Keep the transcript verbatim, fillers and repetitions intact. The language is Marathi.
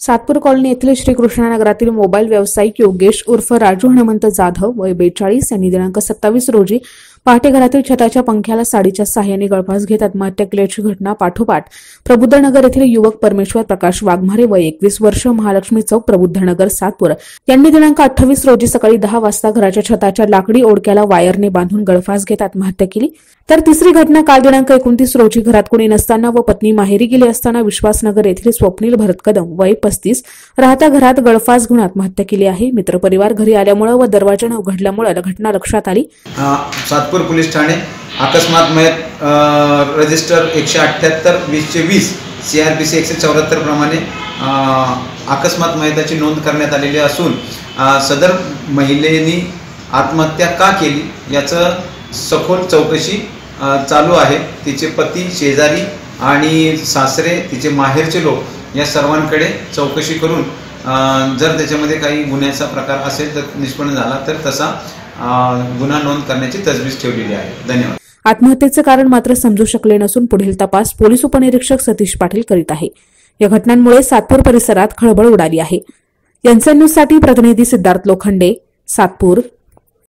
सातपूर कॉलनी येथील श्रीकृष्णनगरातील मोबाईल व्यावसायिक योगेश उर्फ राजू हनुमंत जाधव वय बेचाळीस यांनी दिनांक सत्तावीस रोजी पहाटे घरातील छताच्या पंख्याला साडीच्या सहाय्याने गळफास घेत आत्महत्या केल्याची घटना पाठोपाठ प्रबुद्धनगर येथील युवक परमेश्वर प्रकाश वाघमारे वय एकवीस वर्ष महालक्ष्मी चौक प्रबुद्धनगर सातपूर यांनी दिनांक अठ्ठावीस रोजी सकाळी दहा वाजता घराच्या छताच्या लाकडी ओढक्याला वायरने बांधून गळफास घेत आत्महत्या केली। तर तिसरी घटना काल दिनांक एकोणतीस रोजी घरात कोणी नसताना व पत्नी माहेरी गेली असताना विश्वासनगर येथील स्वप्नील भरत कदम वय पस्तीस राहत्या घरात गळफास घेऊन आत्महत्या केली आहे। मित्रपरिवार घरी आल्यामुळे व दरवाजा न उघडल्यामुळे घटना लक्षात आली। सातपूर पोलीस ठाणे अकस्मात मयत रजिस्टर एकशे अठ्ठ्याहत्तर वीसशे वीस सी आर पी सी एकशे चौऱ्याहत्तर प्रमाणे अकस्मात मयताची नोंद करण्यात आलेली असून सदर महिलेने आत्महत्या का केली याचं सखोल चौकशी चालू आहे। तिचे पती, शेजारी आणि सासरे, तिचे माहेरचे लोक या सर्वांकडे चौकशी करून जर त्याच्यामध्ये काही गुन्ह्याचा प्रकार असेल तर निष्पन्न झाला तर तसा गुन्हा नोंद करण्याची तजवीज ठेवलेली आहे। धन्यवाद। आत्महत्येचे कारण मात्र समजू शकले नसून पुढील तपास पोलीस उपनिरीक्षक सतीश पाटील करीत आहे। या घटनांमुळे सातपूर परिसरात खळबळ उडाली आहे। एनएसए न्यूज साठी प्रतिनिधी सिद्धार्थ लोखंडे, सातपूर।